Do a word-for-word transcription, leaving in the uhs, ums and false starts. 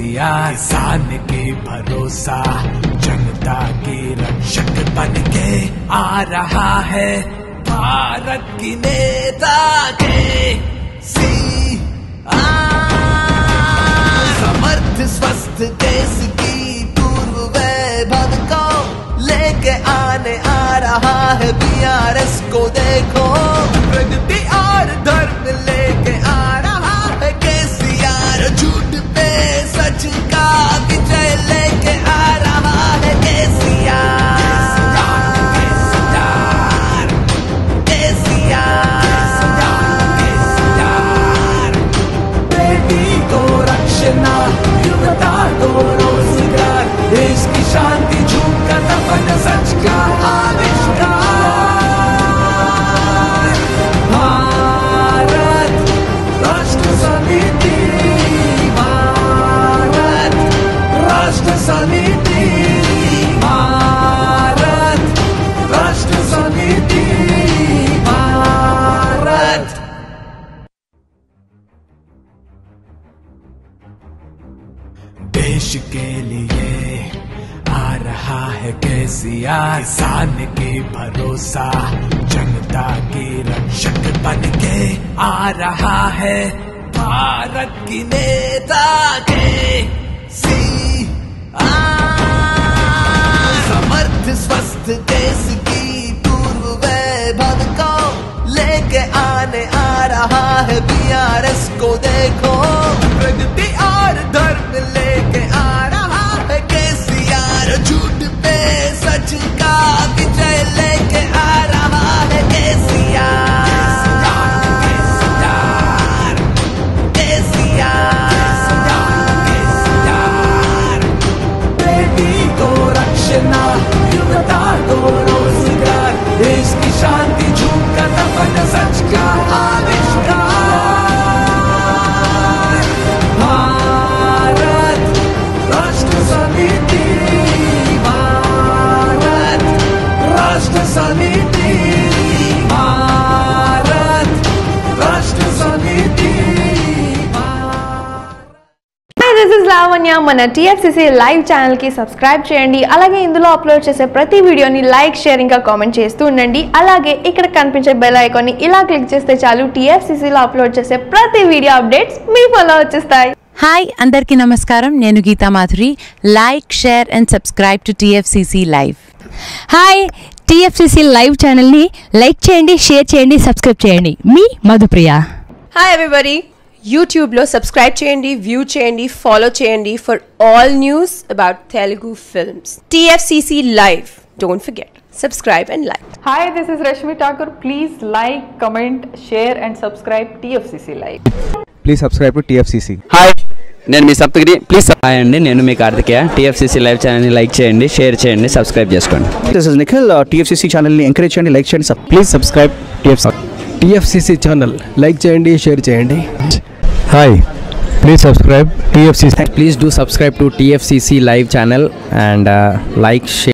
केसीआर किसान के भरोसा जनता के रक्षक बन के आ रहा है भारत की नेता के सी समर्थ स्वस्थ देश की पूर्व वैभव को लेके आने आ रहा है बीआरएस को देखो प्रगति और धर्म लेके आ रहा है केसीआर झूठ पे सच का विजय लेके आ रहा है केसीआर युवता को रोजगार देश की शांति झूठ का दफन सच का आविष्कार भारत राष्ट्र समिति भारत राष्ट्र समिति भारत राष्ट्र समिति भारत। देश के लिए आ रहा है केसीआर किसान के भरोसा जनता के रक्षक बन के आ रहा है भारत की नेता के सी समर्थ स्वस्थ देश की पूर्व वैभव को लेके आने आ रहा है बीआरएस को देखो प्रगति और धर्म लेके आ रहा है केसीआर झूठ पे सच का विजय लेके आ रहा है केसीआर केसीआर बेटी को रक्षना युवता को रोजगार देश की शांति झूठ का दफन सच का आविष्कार भारत राष्ट्र समिति भारत राष्ट्र समिति भारत राष्ट्र समिति। This is Lavanya. మన టీఎఫ్సీసీ లైవ్ ఛానల్ కి సబ్స్క్రైబ్ చేయండి. అలాగే ఇందులో అప్లోడ్ చేసే ప్రతి వీడియోని లైక్ షేర్ ఇంకా కామెంట్ చేస్తూ ఉండండి. అలాగే ఇక్కడ కనిపించే బెల్ ఐకాన్ ని ఇలా క్లిక్ చేస్తే చాలు టీఎఫ్సీసీలో అప్లోడ్ చేసే ప్రతి వీడియో అప్డేట్స్ మీ ఫోన్లో వచ్చేస్తాయి. హాయ్ అందరికీ నమస్కారం. నేను Geetha Madhuri. Like share and subscribe to TFCC live. Hi, TFCC live ఛానల్ని లైక్ చేయండి, షేర్ చేయండి, సబ్స్క్రైబ్ చేయండి. మీ మధుప్రియ. హాయ్ ఎవ్రీబడి, యూట్యూబ్లో సబ్స్క్రైబ్ చేయండి, వ్యూ చేయండి, ఫాలో చేయండి for all news about Telugu films. TFCC live, don't forget, subscribe and like. Hi, this is Rashmi Thakur. Please like, comment, share and subscribe T F C C Live. Please subscribe to T F C C. Hi, నేను మీ Saptagiri. Please hi అండి, నేను మీ Karthikeya. TFCC live ఛానల్ని like చేయండి, share చేయండి, subscribe చేసుకోండి. This is Nikhil. TFCC ఛానల్ని ఎంకరేజ్ చేయండి, లైక్ చేయండి. Please subscribe T F C C. T F C C channel like చేయండి, షేర్ చేయండి. Hi, please subscribe T F C C. Please do subscribe to T F C C live channel and uh, like, share.